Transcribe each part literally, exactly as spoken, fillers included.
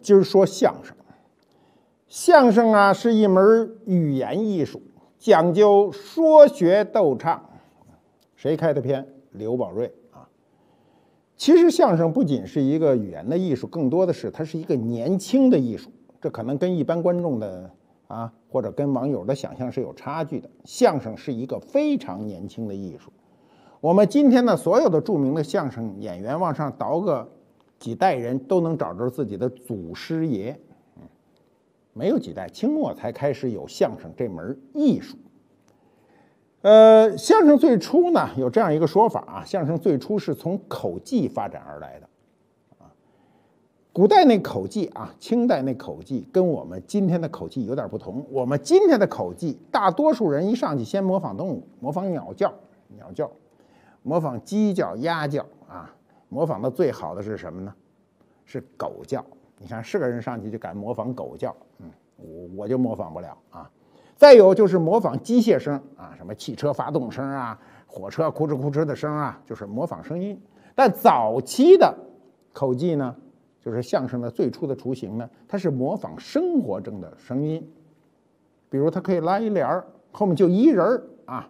今儿说相声。相声啊是一门语言艺术，讲究说学逗唱。谁开的篇？刘宝瑞啊。其实相声不仅是一个语言的艺术，更多的是它是一个年轻的艺术。这可能跟一般观众的啊，或者跟网友的想象是有差距的。相声是一个非常年轻的艺术。我们今天呢，所有的著名的相声演员往上倒个几代人，都能找着自己的祖师爷。嗯，没有几代，清末才开始有相声这门艺术。呃，相声最初呢，有这样一个说法啊，相声最初是从口技发展而来的。啊，古代那口技啊，清代那口技跟我们今天的口技有点不同。我们今天的口技，大多数人一上去先模仿动物，模仿鸟叫，鸟叫。模仿鸡叫、鸭叫啊，模仿的最好的是什么呢？是狗叫。你看，是个人上去就敢模仿狗叫，嗯，我我就模仿不了啊。再有就是模仿机械声啊，什么汽车发动声啊，火车哭哧哭哧的声啊，就是模仿声音。但早期的口技呢，就是相声的最初的雏形呢，它是模仿生活中的声音，比如它可以拉一帘儿，后面就一人儿啊。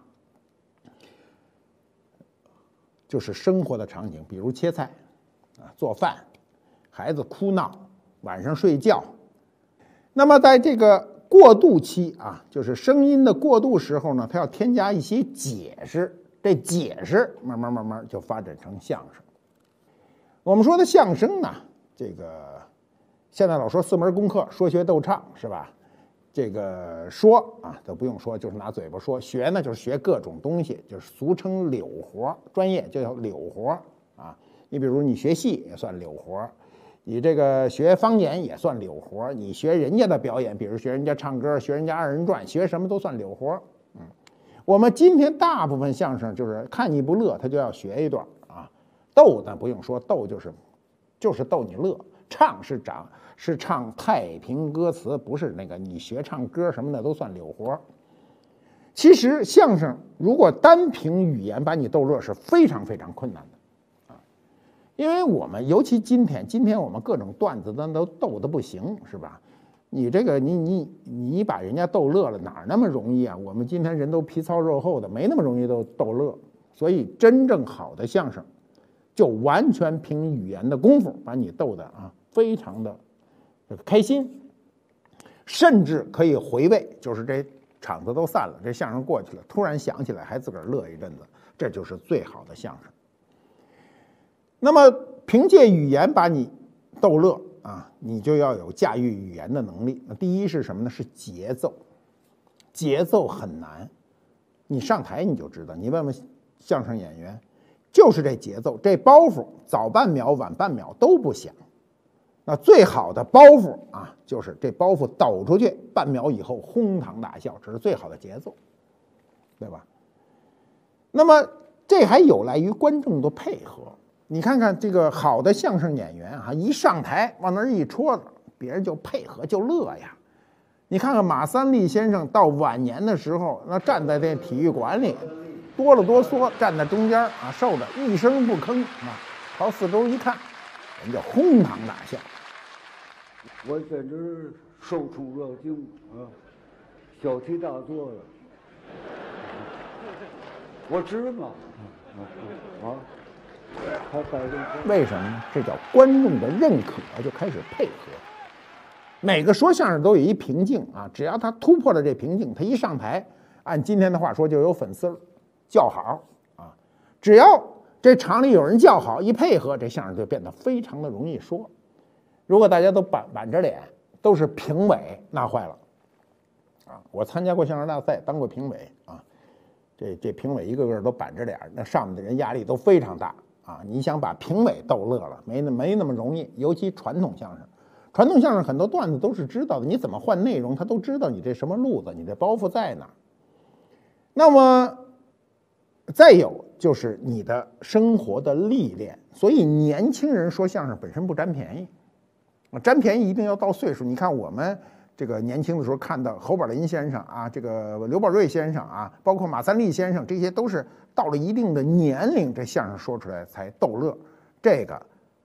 就是生活的场景，比如切菜啊、做饭、孩子哭闹、晚上睡觉。那么在这个过渡期啊，就是声音的过渡时候呢，它要添加一些解释，这解释慢慢慢慢就发展成相声。我们说的相声呢，这个现在老说四门功课，说学逗唱是吧？这个说啊都不用说，就是拿嘴巴说。学呢就是学各种东西，就是俗称柳活，专业就叫柳活啊。你比如你学戏也算柳活，你这个学方言也算柳活，你学人家的表演，比如学人家唱歌，学人家二人转，学什么都算柳活。嗯，我们今天大部分相声就是看你不乐，他就要学一段啊。逗呢不用说，逗就是就是逗你乐。唱是长是唱太平歌词，不是那个你学唱歌什么的都算柳活。其实相声如果单凭语言把你逗乐是非常非常困难的啊，因为我们尤其今天，今天我们各种段子咱都逗得不行，是吧？你这个你你你把人家逗乐了，哪那么容易啊？我们今天人都皮糙肉厚的，没那么容易都逗乐。所以真正好的相声，就完全凭语言的功夫把你逗得啊非常的开心，甚至可以回味，就是这场子都散了，这相声过去了，突然想起来还自个儿乐一阵子，这就是最好的相声。那么凭借语言把你逗乐啊，你就要有驾驭语言的能力。那第一是什么呢？是节奏，节奏很难。你上台你就知道，你问问相声演员，就是这节奏，这包袱早半秒晚半秒都不响。那最好的包袱啊，就是这包袱抖出去半秒以后哄堂大笑，这是最好的节奏，对吧？那么这还有赖于观众的配合。你看看这个好的相声演员啊，一上台往那儿一戳子，别人就配合就乐呀。你看看马三立先生到晚年的时候，那站在这体育馆里哆了哆嗦，站在中间啊，受着一声不吭啊，朝四周一看，人家哄堂大笑。 我简直受宠若惊啊，小题大做了。我知嘛，啊，还摆着。 为什么呢？这叫观众的认可，就开始配合。每个说相声都有一瓶颈啊，只要他突破了这瓶颈，他一上台，按今天的话说，就有粉丝叫好啊。只要这场里有人叫好，一配合，这相声就变得非常的容易说。如果大家都板板着脸，都是评委，那坏了啊！我参加过相声大赛，当过评委啊。这这评委一个个都板着脸，那上面的人压力都非常大啊！你想把评委逗乐了，没那没那么容易。尤其传统相声，传统相声很多段子都是知道的，你怎么换内容，他都知道你这什么路子，你这包袱在哪。那么再有就是你的生活的历练，所以年轻人说相声本身不占便宜。占便宜一定要到岁数。你看我们这个年轻的时候看到侯宝林先生啊，这个刘宝瑞先生啊，包括马三立先生，这些都是到了一定的年龄，这相声说出来才逗乐。这个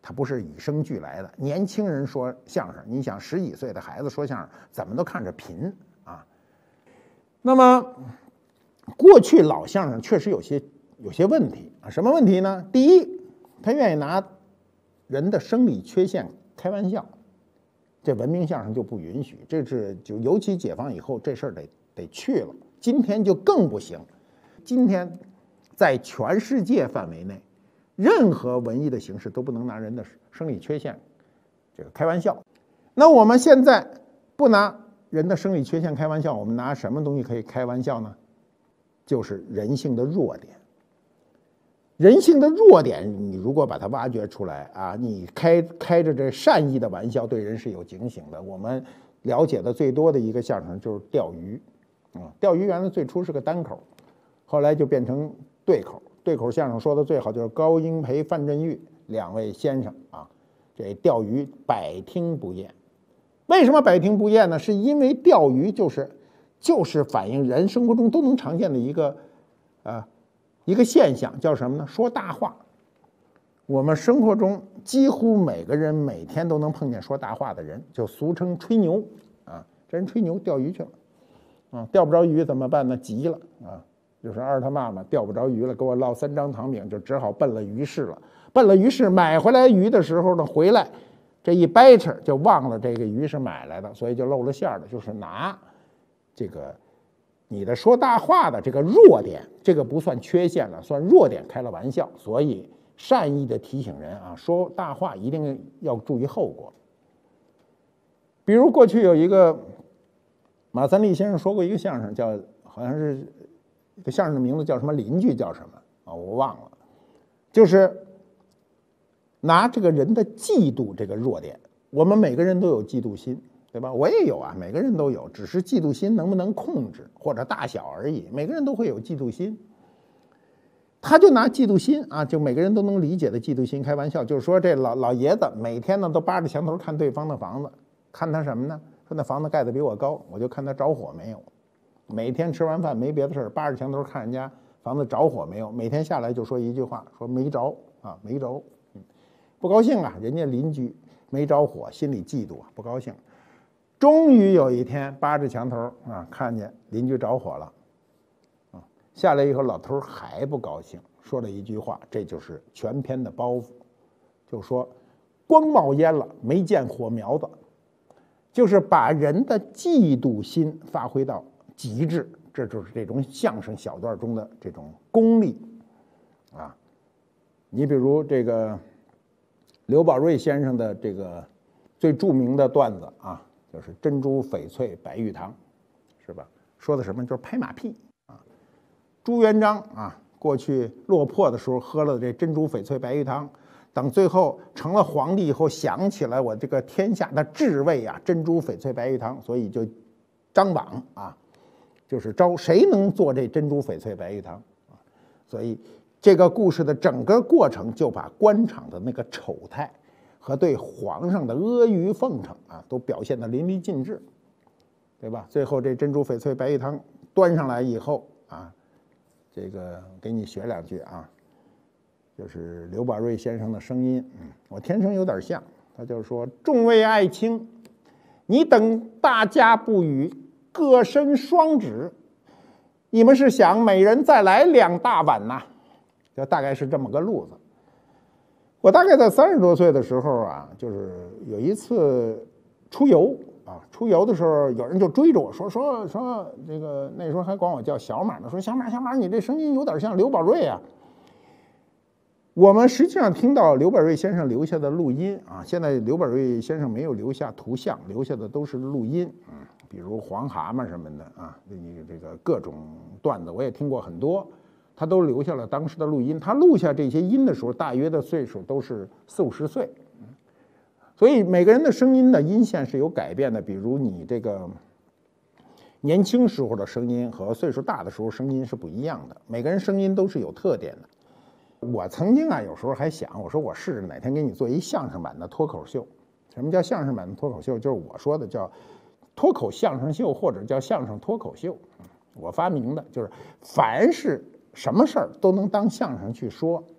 它不是与生俱来的。年轻人说相声，你想十几岁的孩子说相声，怎么都看着贫啊。那么过去老相声确实有些有些问题啊，什么问题呢？第一，他愿意拿人的生理缺陷开玩笑，这文明相声就不允许。这是就尤其解放以后，这事儿得得去了。今天就更不行。今天在全世界范围内，任何文艺的形式都不能拿人的生理缺陷这个开玩笑。那我们现在不拿人的生理缺陷开玩笑，我们拿什么东西可以开玩笑呢？就是人性的弱点。人性的弱点，你如果把它挖掘出来啊，你开开着这善意的玩笑，对人是有警醒的。我们了解的最多的一个相声就是钓鱼啊，钓鱼原来最初是个单口，后来就变成对口。对口相声说的最好就是高英培、范振钰两位先生啊，这钓鱼百听不厌。为什么百听不厌呢？是因为钓鱼就是就是反映人生活中都能常见的一个呃一个现象，叫什么呢？说大话。我们生活中几乎每个人每天都能碰见说大话的人，就俗称吹牛啊。这人吹牛钓鱼去了啊，钓不着鱼怎么办呢？急了啊。就是二他妈妈钓不着鱼了，给我烙三张糖饼，就只好奔了鱼市了。奔了鱼市买回来鱼的时候呢，回来这一掰扯就忘了这个鱼是买来的，所以就露了馅了。就是拿这个你的说大话的这个弱点，这个不算缺陷了，算弱点开了玩笑。所以善意的提醒人啊，说大话一定要注意后果。比如过去有一个马三立先生说过一个相声，叫好像是。这个相声的名字叫什么？邻居叫什么啊？我忘了。就是拿这个人的嫉妒这个弱点，我们每个人都有嫉妒心，对吧？我也有啊，每个人都有，只是嫉妒心能不能控制或者大小而已。每个人都会有嫉妒心，他就拿嫉妒心啊，就每个人都能理解的嫉妒心开玩笑，就是说这老老爷子每天呢都扒着墙头看对方的房子，看他什么呢？说那房子盖得比我高，我就看他着火没有。每天吃完饭没别的事儿，扒着墙头看人家房子着火没有。每天下来就说一句话，说没着啊，没着，嗯，不高兴啊。人家邻居没着火，心里嫉妒啊，不高兴。终于有一天扒着墙头啊，看见邻居着火了，啊，下来以后老头还不高兴，说了一句话，这就是全篇的包袱，就说光冒烟了，没见火苗子，就是把人的嫉妒心发挥到极致，这就是这种相声小段中的这种功力啊。你比如这个刘宝瑞先生的这个最著名的段子啊，就是珍珠翡翠白玉汤，是吧？说的什么？就是拍马屁啊。朱元璋啊，过去落魄的时候喝了这珍珠翡翠白玉汤，等最后成了皇帝以后，想起来我这个天下的至味啊，珍珠翡翠白玉汤，所以就张榜啊。就是招谁能做这珍珠翡翠白玉汤啊？所以这个故事的整个过程就把官场的那个丑态和对皇上的阿谀奉承啊，都表现得淋漓尽致，对吧？最后这珍珠翡翠白玉汤端上来以后啊，这个给你学两句啊，就是刘宝瑞先生的声音，嗯，我天生有点像，他就说：“众位爱卿，你等大家不语。各伸双指，你们是想每人再来两大碗呐？”就大概是这么个路子。我大概在三十多岁的时候啊，就是有一次出游啊，出游的时候有人就追着我说说说这个那时候还管我叫小马呢，说小马小马，你这声音有点像刘宝瑞啊。我们实际上听到刘宝瑞先生留下的录音啊，现在刘宝瑞先生没有留下图像，留下的都是录音，嗯。比如黄蛤蟆什么的啊，这个各种段子我也听过很多，他都留下了当时的录音。他录下这些音的时候，大约的岁数都是四五十岁，所以每个人的声音的音线是有改变的。比如你这个年轻时候的声音和岁数大的时候声音是不一样的，每个人声音都是有特点的。我曾经啊，有时候还想，我说我试着哪天给你做一相声版的脱口秀。什么叫相声版的脱口秀？就是我说的叫脱口相声秀，或者叫相声脱口秀，我发明的，就是凡是什么事儿都能当相声去说，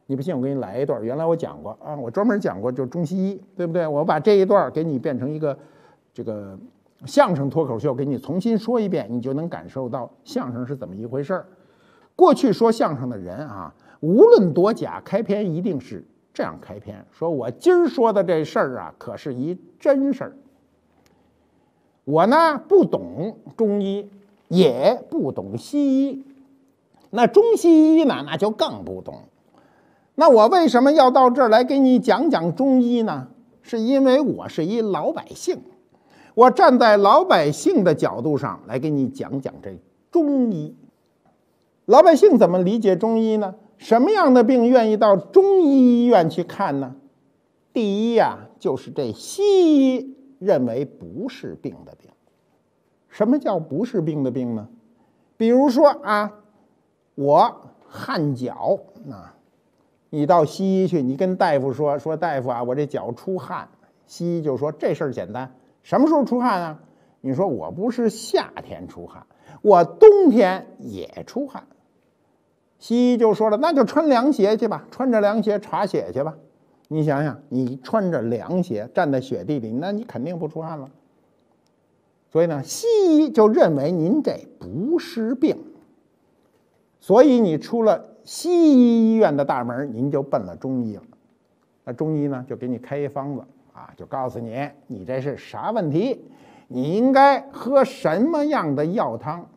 你不信，我给你来一段。原来我讲过啊，我专门讲过，就是中西医，对不对？我把这一段给你变成一个这个相声脱口秀，给你重新说一遍，你就能感受到相声是怎么一回事儿。过去说相声的人啊，无论多假，开篇一定是这样开篇，说我今儿说的这事儿啊，可是一真事儿。我呢不懂中医，也不懂西医，那中西医呢，那就更不懂。那我为什么要到这儿来给你讲讲中医呢？是因为我是一老百姓，我站在老百姓的角度上来给你讲讲这中医。老百姓怎么理解中医呢？什么样的病愿意到中医医院去看呢？第一呀、啊，就是这西医认为不是病的病。什么叫不是病的病呢？比如说啊，我汗脚啊，你到西医去，你跟大夫说说大夫啊，我这脚出汗，西医就说这事儿简单，什么时候出汗啊？你说我不是夏天出汗，我冬天也出汗。西医就说了，那就穿凉鞋去吧，穿着凉鞋查血去吧。你想想，你穿着凉鞋站在雪地里，那你肯定不出汗了。所以呢，西医就认为您这不是病，所以你出了西医医院的大门，您就奔了中医了。那中医呢，就给你开一方子啊，就告诉你你这是啥问题，你应该喝什么样的药汤。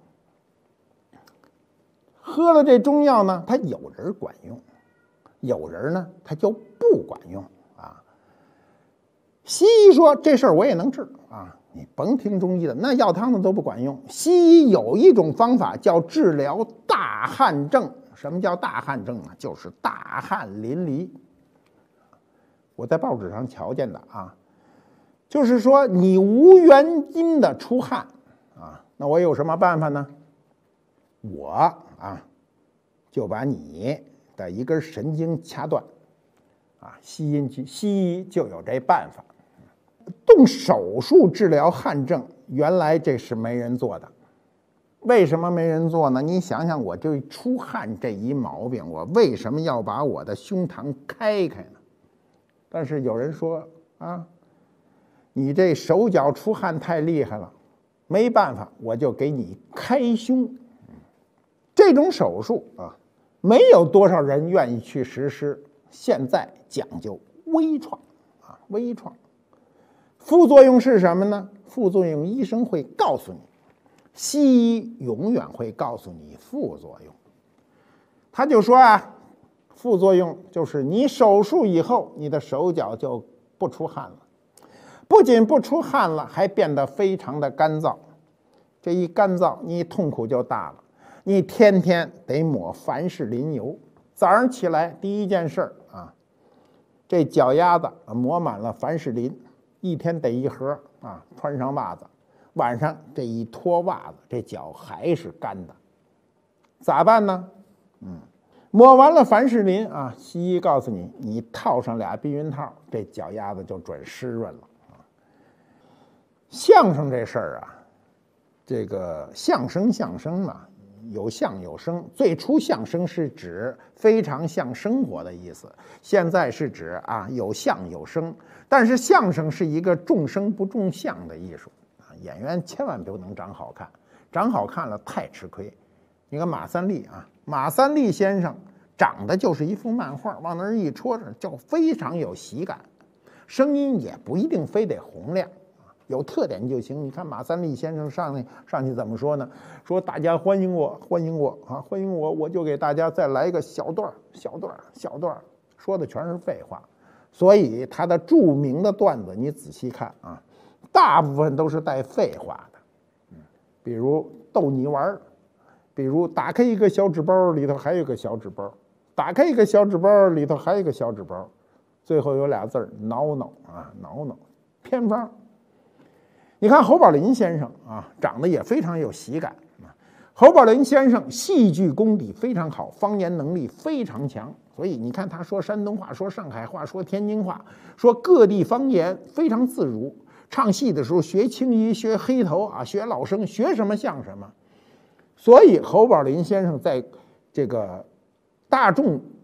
喝了这中药呢，它有人管用，有人呢他就不管用啊。西医说这事儿我也能治啊，你甭听中医的，那药汤子都不管用。西医有一种方法叫治疗大汗症。什么叫大汗症啊？就是大汗淋漓。我在报纸上瞧见的啊，就是说你无原因的出汗啊，那我有什么办法呢？我啊就把你的一根神经掐断啊，吸进去。西医就有这办法。动手术治疗汗症，原来这是没人做的。为什么没人做呢？你想想，我就出汗这一毛病，我为什么要把我的胸膛开开呢？但是有人说啊，你这手脚出汗太厉害了，没办法，我就给你开胸。这种手术啊，没有多少人愿意去实施。现在讲究微创啊，微创。副作用是什么呢？副作用医生会告诉你，西医永远会告诉你副作用。他就说啊，副作用就是你手术以后，你的手脚就不出汗了，不仅不出汗了，还变得非常的干燥。这一干燥，你痛苦就大了。你天天得抹凡士林油，早上起来第一件事啊，这脚丫子抹满了凡士林，一天得一盒啊，穿上袜子，晚上这一脱袜子，这脚还是干的，咋办呢？嗯，抹完了凡士林啊，西医告诉你，你套上俩避孕套，这脚丫子就准湿润了啊。相声这事儿啊，这个相声相声嘛，有相有声。最初相声是指非常像生活的意思，现在是指啊有相有声。但是相声是一个重声不重相的艺术啊，演员千万不能长好看，长好看了太吃亏。你看马三立啊，马三立先生长得就是一幅漫画，往那儿一戳着就非常有喜感，声音也不一定非得洪亮。有特点就行。你看马三立先生上去上去怎么说呢？说大家欢迎我，欢迎我啊，欢迎我，我就给大家再来一个小段小段小段说的全是废话。所以他的著名的段子，你仔细看啊，大部分都是带废话的。嗯，比如逗你玩，比如打开一个小纸包，里头还有一个小纸包，打开一个小纸包，里头还有一个小纸包，最后有俩字儿挠挠啊，挠挠，偏方。你看侯宝林先生啊，长得也非常有喜感啊。侯宝林先生戏剧功底非常好，方言能力非常强，所以你看他说山东话、说上海话、说天津话、说各地方言非常自如。唱戏的时候学青衣、学黑头啊、学老生，学什么像什么。所以侯宝林先生在这个大众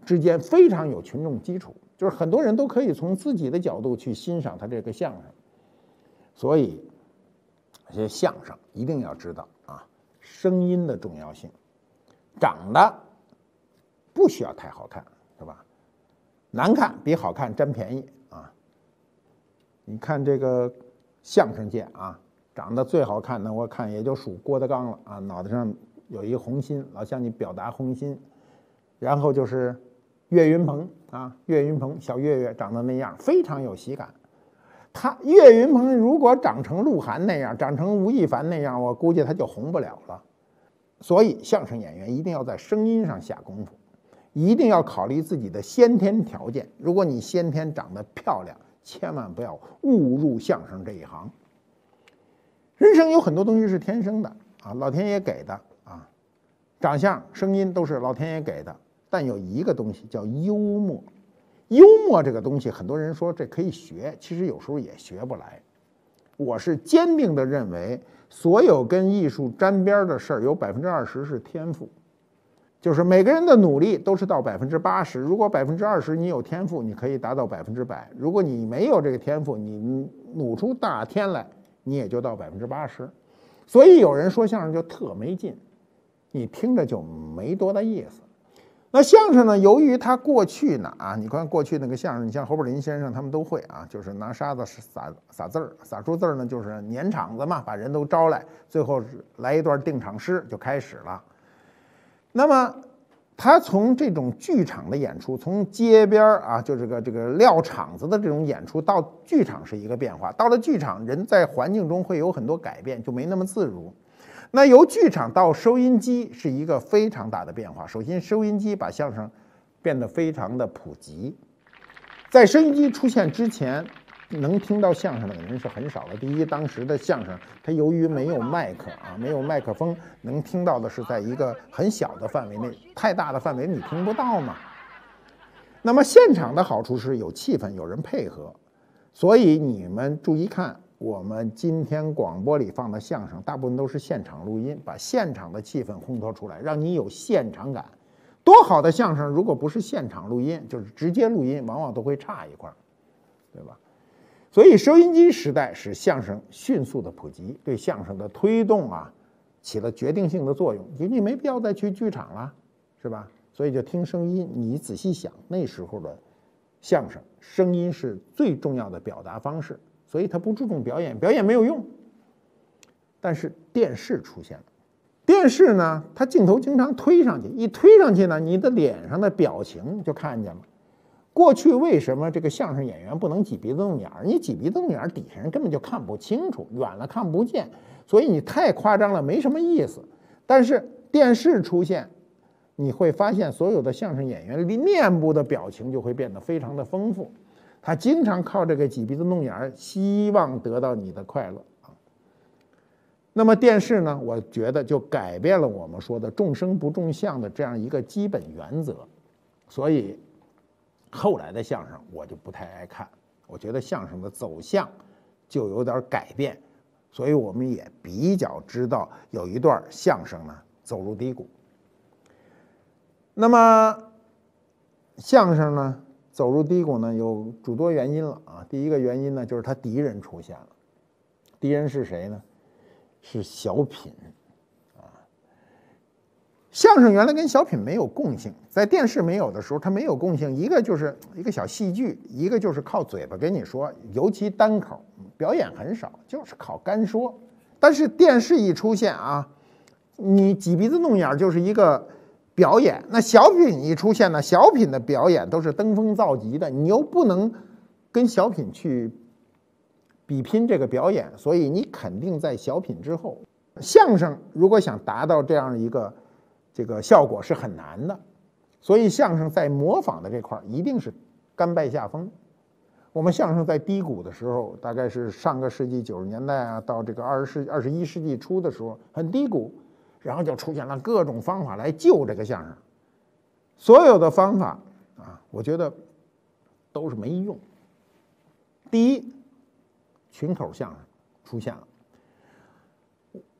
之间非常有群众基础，就是很多人都可以从自己的角度去欣赏他这个相声。所以这些相声一定要知道啊，声音的重要性。长得不需要太好看，是吧？难看比好看占便宜啊！你看这个相声界啊，长得最好看的，我看也就属郭德纲了啊，脑袋上有一个红心，老向你表达红心。然后就是岳云鹏啊，岳云鹏小岳岳长得那样，非常有喜感。他岳云鹏如果长成鹿晗那样，长成吴亦凡那样，我估计他就红不了了。所以相声演员一定要在声音上下功夫，一定要考虑自己的先天条件。如果你先天长得漂亮，千万不要误入相声这一行。人生有很多东西是天生的啊，老天爷给的啊，长相、声音都是老天爷给的。但有一个东西叫幽默，幽默这个东西，很多人说这可以学，其实有时候也学不来。我是坚定地认为，所有跟艺术沾边的事儿，有百分之二十是天赋，就是每个人的努力都是到百分之八十。如果百分之二十你有天赋，你可以达到百分之百；如果你没有这个天赋，你努出大天来，你也就到百分之八十。所以有人说相声就特没劲，你听着就没多大意思。那相声呢？由于他过去呢啊，你看过去那个相声，你像侯宝林先生他们都会啊，就是拿沙子撒撒字儿，撒出字儿呢就是撵场子嘛，把人都招来，最后来一段定场诗就开始了。那么他从这种剧场的演出，从街边啊，就这个这个撂场子的这种演出，到剧场是一个变化。到了剧场，人在环境中会有很多改变，就没那么自如。那由剧场到收音机是一个非常大的变化。首先，收音机把相声变得非常的普及。在收音机出现之前，能听到相声的人是很少的。第一，当时的相声它由于没有麦克啊，没有麦克风，能听到的是在一个很小的范围内，太大的范围你听不到嘛。那么现场的好处是有气氛，有人配合。所以你们注意看。我们今天广播里放的相声，大部分都是现场录音，把现场的气氛烘托出来，让你有现场感。多好的相声，如果不是现场录音，就是直接录音，往往都会差一块，对吧？所以收音机时代使相声迅速的普及，对相声的推动啊，起了决定性的作用。你没必要再去剧场了，是吧？所以就听声音。你仔细想，那时候的相声，声音是最重要的表达方式。所以他不注重表演，表演没有用。但是电视出现了，电视呢，它镜头经常推上去，一推上去呢，你的脸上的表情就看见了。过去为什么这个相声演员不能挤鼻子瞪眼儿？你挤鼻子瞪眼儿，底下人根本就看不清楚，远了看不见，所以你太夸张了，没什么意思。但是电视出现，你会发现所有的相声演员面部的表情就会变得非常的丰富。他经常靠这个挤鼻子弄眼儿，希望得到你的快乐啊。那么电视呢，我觉得就改变了我们说的众生不众相的这样一个基本原则。所以后来的相声我就不太爱看，我觉得相声的走向就有点改变。所以我们也比较知道有一段相声呢走入低谷。那么相声呢走入低谷呢，有诸多原因了啊。第一个原因呢，就是他敌人出现了。敌人是谁呢？是小品啊。相声原来跟小品没有共性，在电视没有的时候，它没有共性。一个就是一个小戏剧，一个就是靠嘴巴跟你说，尤其单口表演很少，就是靠干说。但是电视一出现啊，你挤鼻子弄眼就是一个表演。那小品一出现呢，小品的表演都是登峰造极的，你又不能跟小品去比拼这个表演，所以你肯定在小品之后。相声如果想达到这样一个这个效果是很难的，所以相声在模仿的这块一定是甘拜下风。我们相声在低谷的时候，大概是上个世纪九十年代啊，到这个二十世二十一世纪初的时候很低谷，然后就出现了各种方法来救这个相声。所有的方法啊，我觉得都是没用。第一，群口相声出现了。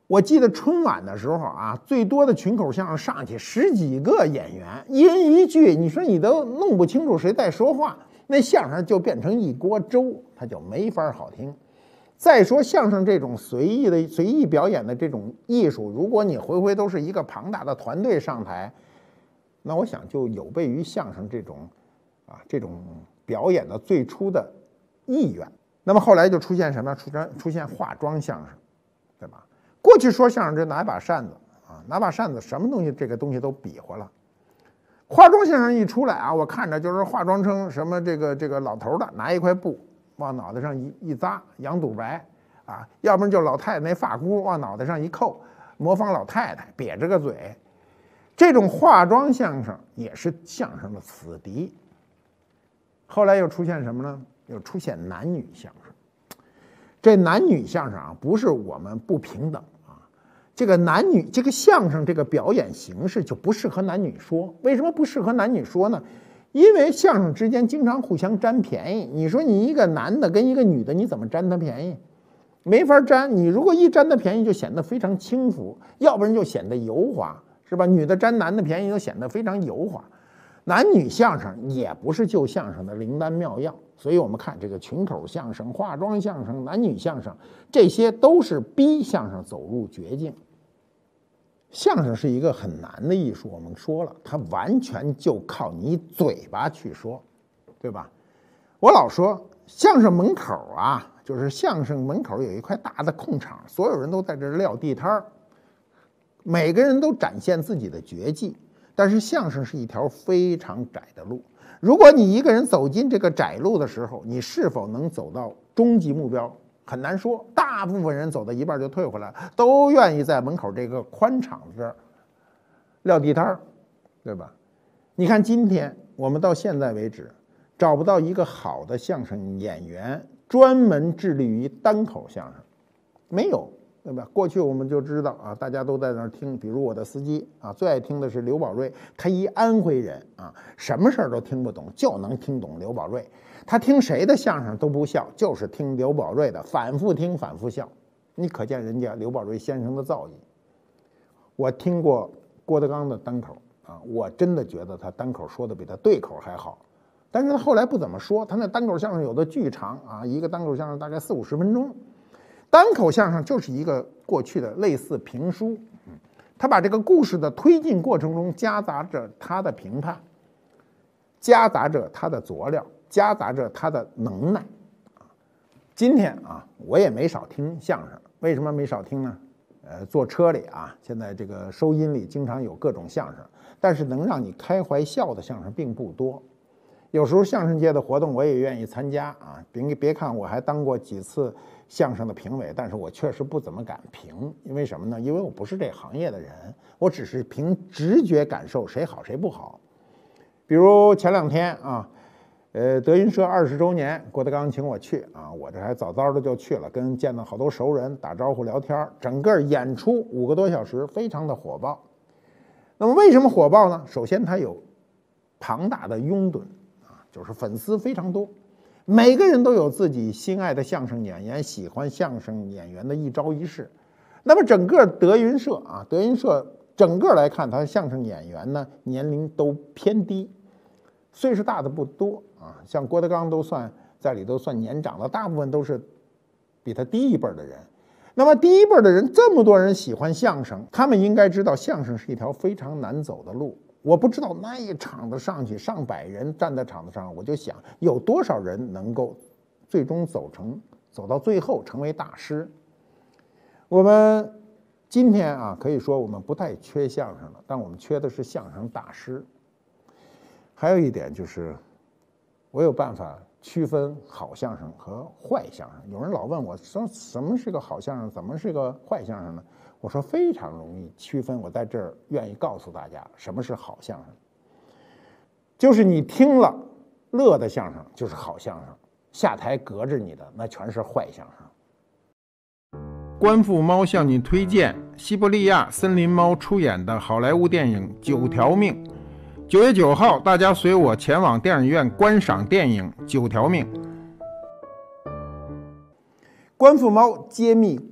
我记得春晚的时候啊，最多的群口相声上去十几个演员，一人一句，你说你都弄不清楚谁在说话，那相声就变成一锅粥，它就没法好听。再说相声这种随意的随意表演的这种艺术，如果你回回都是一个庞大的团队上台，那我想就有悖于相声这种啊这种表演的最初的意愿。那么后来就出现什么？出现出现化妆相声，对吧？过去说相声就拿一把扇子啊，拿把扇子，什么东西这个东西都比划了。化妆相声一出来啊，我看着就是化妆成什么这个这个老头的，拿一块布往脑袋上一一扎，杨肚白啊，要不然就老太太那发箍往脑袋上一扣，模仿老太太，瘪着个嘴。这种化妆相声也是相声的死敌。后来又出现什么呢？又出现男女相声。这男女相声啊，不是我们不平等啊，这个男女这个相声这个表演形式就不适合男女说。为什么不适合男女说呢？因为相声之间经常互相占便宜。你说你一个男的跟一个女的，你怎么占他便宜？没法占。你如果一占他便宜，就显得非常轻浮，要不然就显得油滑，是吧？女的占男的便宜，就显得非常油滑。男女相声也不是就相声的灵丹妙药，所以我们看这个群口相声、化妆相声、男女相声，这些都是逼相声走入绝境。相声是一个很难的艺术，我们说了，它完全就靠你嘴巴去说，对吧？我老说相声门口啊，就是相声门口有一块大的空场，所有人都在这撂地摊儿，每个人都展现自己的绝技。但是相声是一条非常窄的路，如果你一个人走进这个窄路的时候，你是否能走到终极目标很难说。大部分人走到一半就退回来，都愿意在门口这个宽敞这儿撂地摊儿，对吧？你看今天我们到现在为止找不到一个好的相声演员专门致力于单口相声，没有。对吧？过去我们就知道啊，大家都在那儿听，比如我的司机啊，最爱听的是刘宝瑞，他一安徽人啊，什么事儿都听不懂，就能听懂刘宝瑞。他听谁的相声都不笑，就是听刘宝瑞的，反复听，反复笑。你可见人家刘宝瑞先生的造诣。我听过郭德纲的单口啊，我真的觉得他单口说的比他对口还好。但是他后来不怎么说，他那单口相声有的巨长啊，一个单口相声大概四五十分钟。单口相声就是一个过去的类似评书，他把这个故事的推进过程中夹杂着他的评判，夹杂着他的佐料，夹杂着他的能耐。今天啊，我也没少听相声，为什么没少听呢？呃，坐车里啊，现在这个收音里经常有各种相声，但是能让你开怀笑的相声并不多。有时候相声界的活动我也愿意参加啊，别别看我还当过几次相声的评委，但是我确实不怎么敢评。因为什么呢？因为我不是这行业的人，我只是凭直觉感受谁好谁不好。比如前两天啊，呃，德云社二十周年，郭德纲请我去啊，我这还早早的就去了，跟见到好多熟人打招呼聊天，整个演出五个多小时，非常的火爆。那么为什么火爆呢？首先它有庞大的拥趸啊，就是粉丝非常多。每个人都有自己心爱的相声演员，喜欢相声演员的一招一式。那么整个德云社啊，德云社整个来看，他相声演员呢年龄都偏低，岁数大的不多啊。像郭德纲都算在里头算年长的，大部分都是比他低一辈的人。那么第一辈的人，这么多人喜欢相声，他们应该知道相声是一条非常难走的路。我不知道那一场子上去上百人站在场子上，我就想有多少人能够最终走成走到最后成为大师。我们今天啊，可以说我们不太缺相声了，但我们缺的是相声大师。还有一点就是，我有办法区分好相声和坏相声。有人老问我说什么是个好相声，怎么是个坏相声呢？我说非常容易区分，我在这儿愿意告诉大家什么是好相声，就是你听了乐的相声就是好相声，下台隔着你的那全是坏相声。观复猫向你推荐西伯利亚森林猫出演的好莱坞电影《九条命》。九月九号，大家随我前往电影院观赏电影《九条命》。观复猫揭秘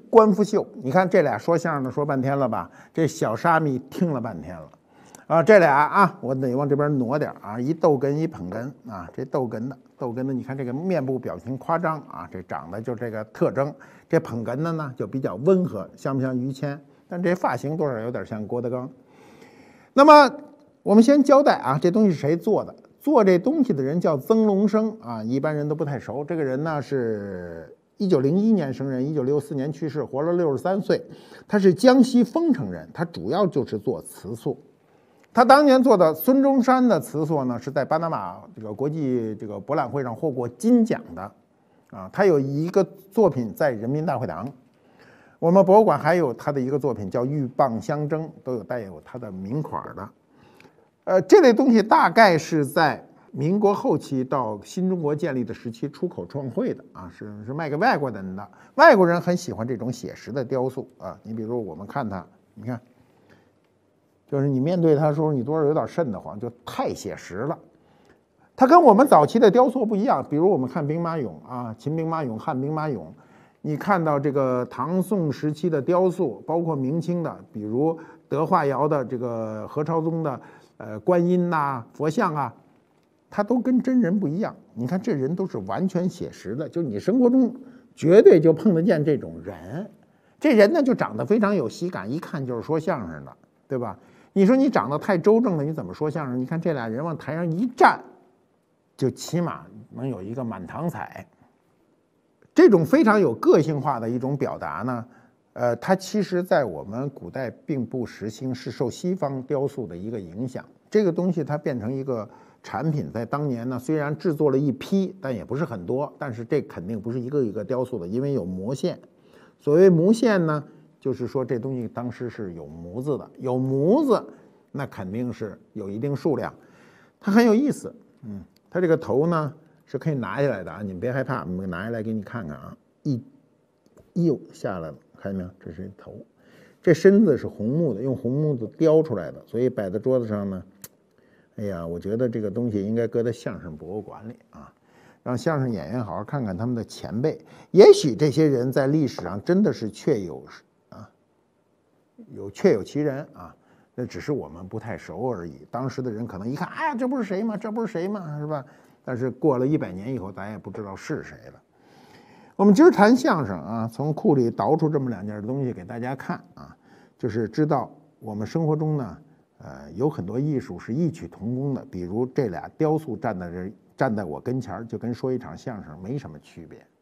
官复秀。你看这俩说相声的说半天了吧？这小沙弥听了半天了。啊，这俩啊，我得往这边挪点啊，一逗哏一捧哏啊，这逗哏的逗哏的，你看这个面部表情夸张啊，这长得就这个特征。这捧哏的呢就比较温和，像不像于谦？但这发型多少有点像郭德纲。那么我们先交代啊，这东西是谁做的？做这东西的人叫曾龙生啊，一般人都不太熟。这个人呢是一九零一年生人，一九六四年去世，活了六十三岁。他是江西丰城人，他主要就是做瓷塑。他当年做的孙中山的瓷塑呢，是在巴拿马这个国际这个博览会上获过金奖的，啊，他有一个作品在人民大会堂，我们博物馆还有他的一个作品叫《鹬蚌相争》，都有带有他的名款的。呃，这类东西大概是在民国后期到新中国建立的时期出口创汇的啊，是是卖给外国人的，外国人很喜欢这种写实的雕塑啊。你比如我们看它，你看。就是你面对它的时候，你多少有点瘆得慌，就太写实了。它跟我们早期的雕塑不一样，比如我们看兵马俑啊，秦兵马俑、汉兵马俑，你看到这个唐宋时期的雕塑，包括明清的，比如德化窑的这个何朝宗的呃观音呐、啊、佛像啊，它都跟真人不一样。你看这人都是完全写实的，就你生活中绝对就碰得见这种人。这人呢就长得非常有喜感，一看就是说相声的，对吧？你说你长得太周正了，你怎么说相声？你看这俩人往台上一站，就起码能有一个满堂彩。这种非常有个性化的一种表达呢，呃，它其实在我们古代并不时兴，是受西方雕塑的一个影响。这个东西它变成一个产品，在当年呢，虽然制作了一批，但也不是很多。但是这肯定不是一个一个雕塑的，因为有模线。所谓模线呢，就是说这东西当时是有模子的，有模子那肯定是有一定数量。它很有意思，嗯，它这个头呢是可以拿下来的啊，你们别害怕，我们拿下来给你看看啊，一，呦下来了，看见没有？这是头，这身子是红木的，用红木子雕出来的，所以摆在桌子上呢，哎呀，我觉得这个东西应该搁在相声博物馆里啊。让相声演员好好看看他们的前辈，也许这些人在历史上真的是确有啊，有确有其人啊，那只是我们不太熟而已。当时的人可能一看，哎呀，这不是谁吗？这不是谁吗？是吧？但是过了一百年以后，咱也不知道是谁了。我们今儿谈相声啊，从库里倒出这么两件东西给大家看啊，就是知道我们生活中呢，呃，有很多艺术是异曲同工的，比如这俩雕塑站在这。站在我跟前儿，就跟说一场相声没什么区别。